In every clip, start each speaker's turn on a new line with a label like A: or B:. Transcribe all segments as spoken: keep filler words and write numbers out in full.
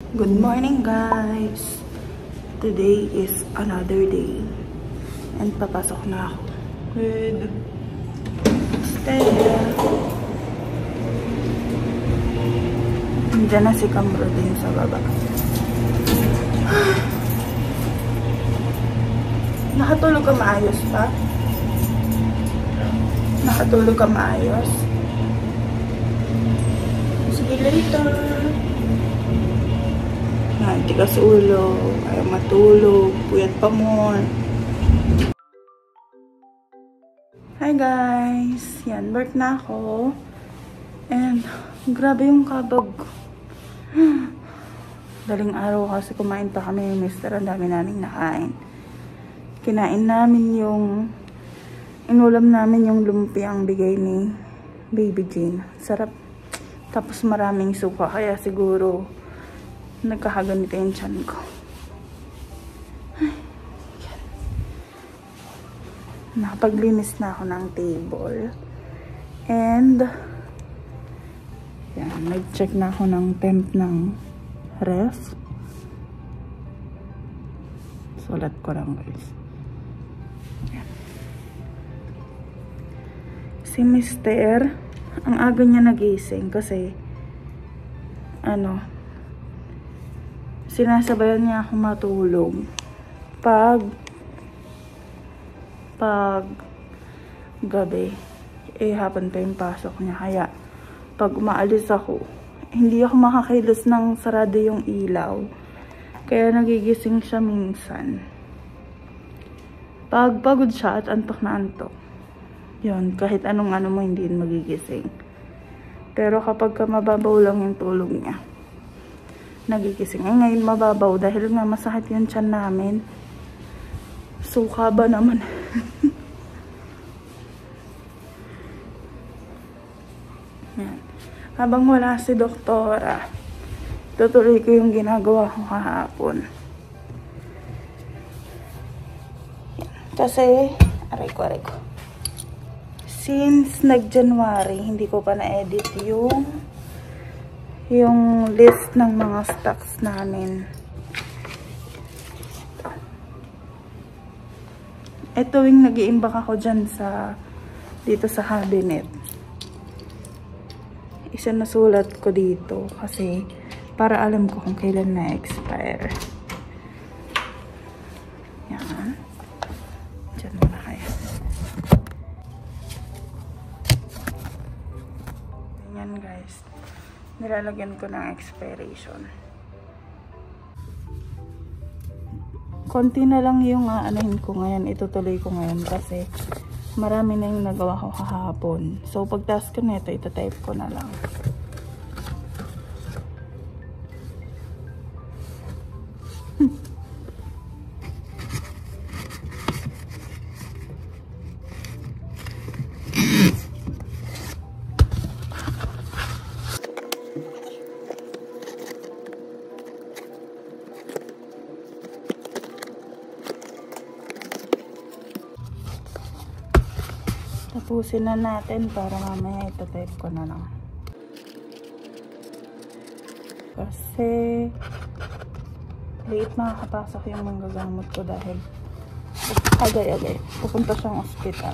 A: Good morning guys! Today is another day and papasok na ako with Stella. Nandiyan na si Camro din sa baba. Nakatulog ka maayos pa? Nakatulog ka maayos? Sige later! Yan, tigas ulo, ayaw matulog, puyat pa more. Hi guys! Yan, work na ako. And, grabe yung kabag. Daling araw kasi kumain pa kami yung mister. Ang dami naming nakain. Kinain namin yung inulam namin yung lumpiang bigay ni Baby Jane. Sarap. Tapos maraming suka. Kaya siguro nagkakaganito yung tiyan ko. Ay, yan. Nakapaglinis na ako ng table. And yan, nag-check na ako ng temp ng ref. Sulat ko lang guys. Yan. Si mister, ang aga niya nagising kasi ano, sinasabayan niya ako matulog pag pag gabi, eh hapon pa yung pasok niya. Kaya pag umaalis ako, hindi ako makakilos ng sarado yung ilaw. Kaya nagigising siya minsan. Pag pagod siya at antok na antok, yun, kahit anong ano mo, hindi yun magigising. Pero kapag ka mababaw lang yung tulog niya, nagigising. Eh ngayon mababaw dahil nga masakit yung tiyan namin. Suka ba naman? Yan. Habang wala si doktora, tutuloy ko yung ginagawa ko kahapon. Yan. Kasi, aray ko, aray ko. Since nag-January, hindi ko pa na-edit yung yung list ng mga stocks namin. Ito yung nag-iimbak ako dyan sa dito sa cabinet. Isa nasulat ko dito kasi para alam ko kung kailan na-expire. Yan. Diyan muna kayo. Yan guys. Nilalagyan ko ng expiration. Konti na lang yung aanahin ko ngayon. Itutuloy ko ngayon kasi marami na yung nagawa ko kahapon. So, pag-task ko na ito, itatype ko na lang. Tapusin na natin para mamaya ito-type ko na lang. Kasi late makakapasok yung manggagamot ko dahil agay-agay. Pupunta siyang ospital.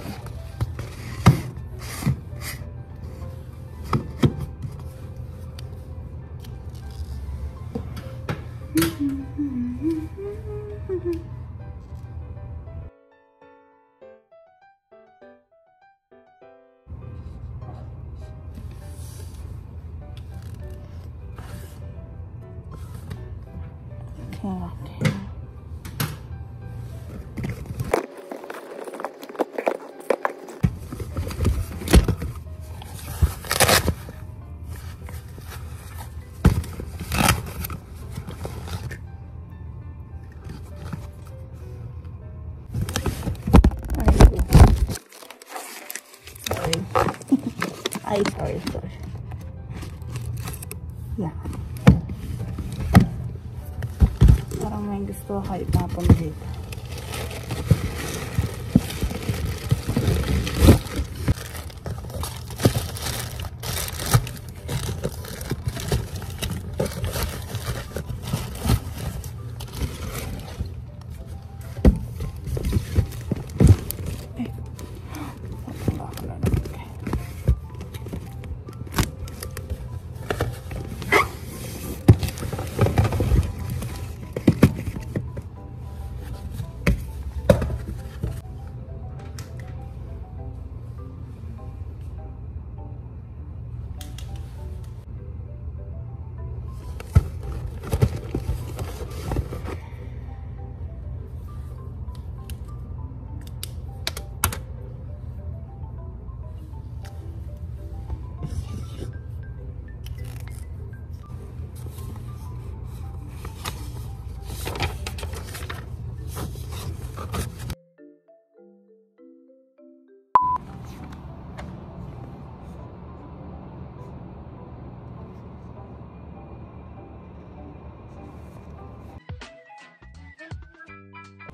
A: Okay. Sorry. Ay, sorry, sorry. Yeah. Parang may gusto ka itapon dito.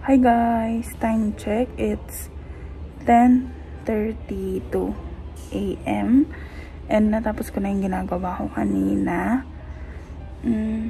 A: Hi guys, time check. It's ten thirty-two a m and natapos ko na yung ginagawa ko kanina. Mm,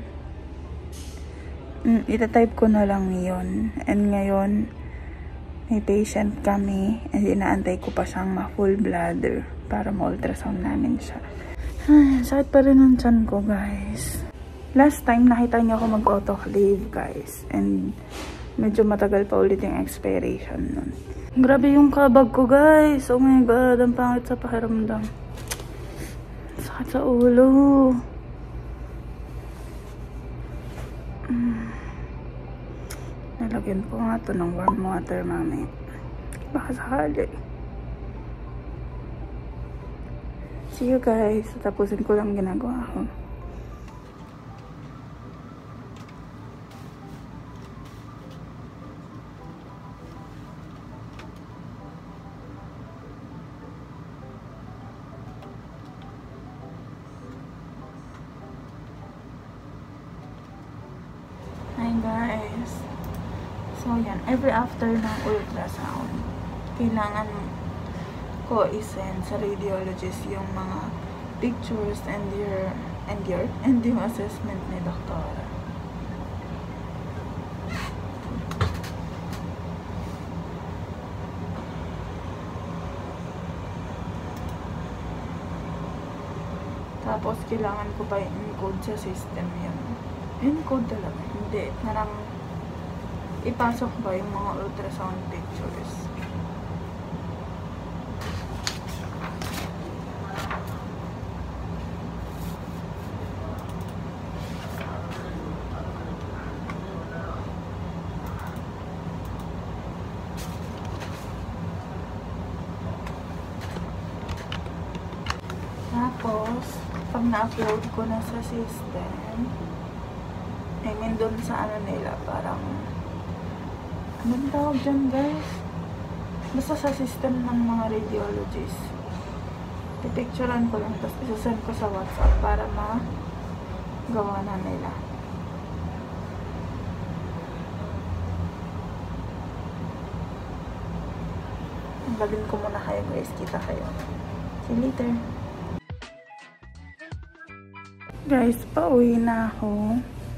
A: mm, itatype ko na lang yun. And ngayon, may patient kami and inaantay ko pa siyang ma-full bladder para ma-ultrasound namin siya. Ay, sakit pa rin ang tiyan ko, guys. Last time, nakita niyo ako mag-autoclave, guys. And medyo matagal pa ulit yung expiration nun. Grabe yung kabag ko, guys. Oh my God, ang pangit sa pakiramdam. Sakit sa ulo. Mm. Nalagyan po nga ito ng warm water, mami. Baka sakali. See you guys. Tapusin ko lang ginagawa ko. Hi guys. So yan, every after ng ultrasound, kailangan ko i-send sa radiologist yung mga pictures and your and your and yung assessment ni doktora. Tapos kailangan ko pa i-encode sa system yun. Encode talaga. Hindi. Narang ipasok ba yung mga ultrasound pictures. Tapos, pag na-upload ko na sa system, I mean, doon sa ano nila, parang, anong tawag dyan, guys? Basta sa system ng mga radiologists. Pipicturean ko lang, tapos isasend ko sa WhatsApp para magawa na nila. Bagin ko muna kayo, guys. Kita kayo. See you later. Guys, pauwi na ako.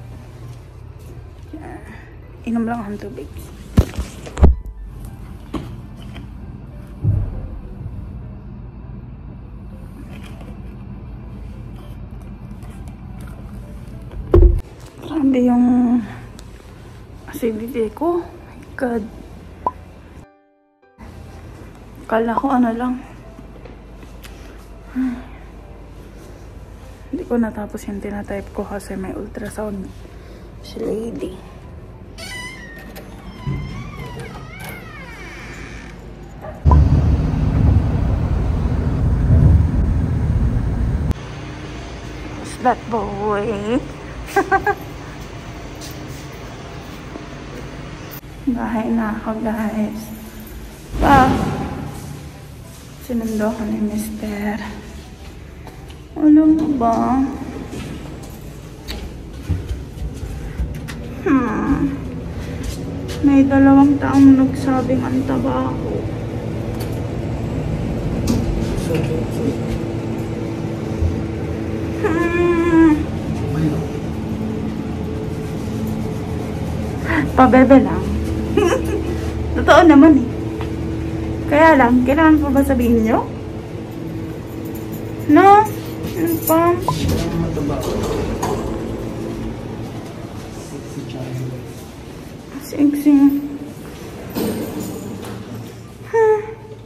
A: Yeah. Inom lang akong tubig. Grabe yung acidity ko. Oh my God. Kala ko ano lang. Hindi ko natapos yung tinatype ko kasi may ultrasound si lady. Who's that boy? Bahay na ako, guys. Ah, sinundo ko ni mister. Alam mo ba? Hmm. May dalawang taong nagsabing ang taba ako. Hmm. Pabebe lang. Totoo naman eh. Kaya lang, kailangan pa ba sabihin nyo? No? Ano pa? Sexy. Huh.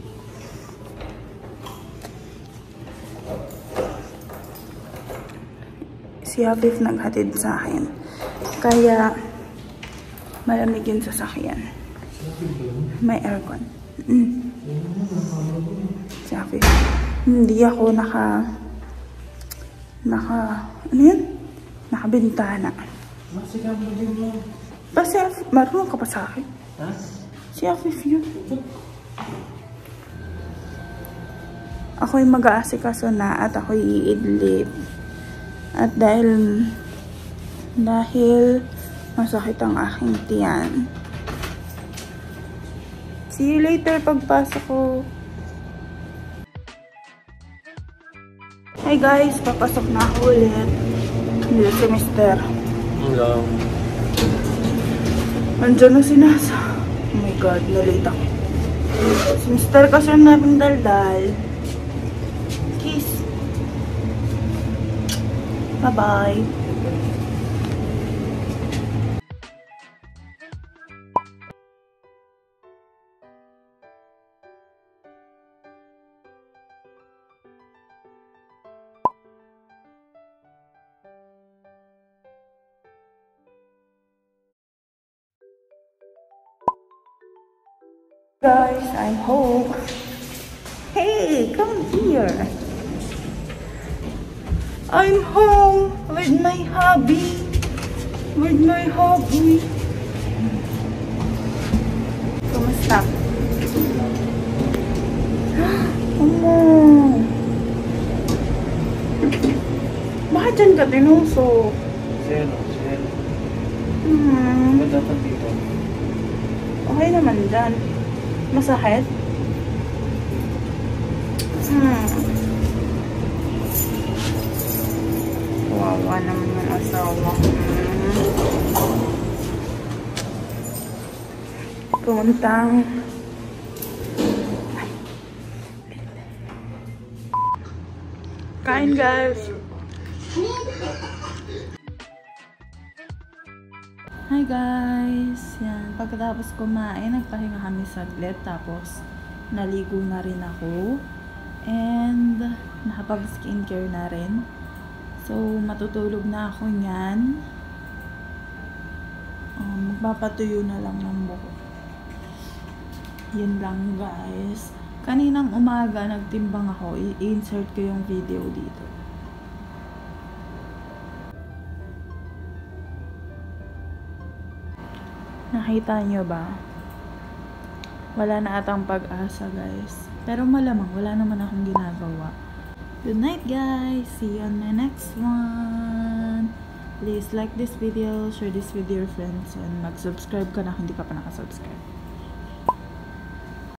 A: Si Habib naghatid sa akin. Kaya malamig yung sasakyan. May aircon. Mm. Si Habib. Hindi ako naka naka ano yun? Nakabintana. Ba si Afif, marunong ka pa sa akin? Ha? Si Afif yun. Ako'y mag-aasikaso na at ako'y iidlip. At dahil dahil masakit ang aking tiyan, See you later pagpasok ko. Hi guys, papasok na ako ulit. Dito si mister.
B: Hello.
A: Andiyan na si Nasa. Oh my god, nalita ko. Si mister kasi yung naming daldal. Kiss. Bye-bye. Guys, I'm home. Hey, come here. I'm home with my hubby. With my hubby. Kumusta? Omo. Bakit dyan ka tinusok?
B: Zero, zero.
A: Hmm.
B: Ba't dapat dito?
A: Okay naman dyan. Masakit? Hmm. Wawa naman yung asawa. Hmm. Puntang. Kain guys. Hi guys! Yan. Pagkatapos kumain, nagpahinga kami saglit. Tapos, naligo na rin ako. And, nakapag-skincare na rin. So, matutulog na ako niyan. Um, magpapatuyo na lang ng buhok. Yan lang guys. Kaninang umaga, nagtimbang ako. I-insert ko yung video dito. Nakita nyo ba? Wala na atang pag-asa guys. Pero malamang wala naman akong ginagawa. Good night guys! See you on the next one! Please like this video, share this video with your friends, and mag-subscribe ka na kung hindi ka pa nakasubscribe.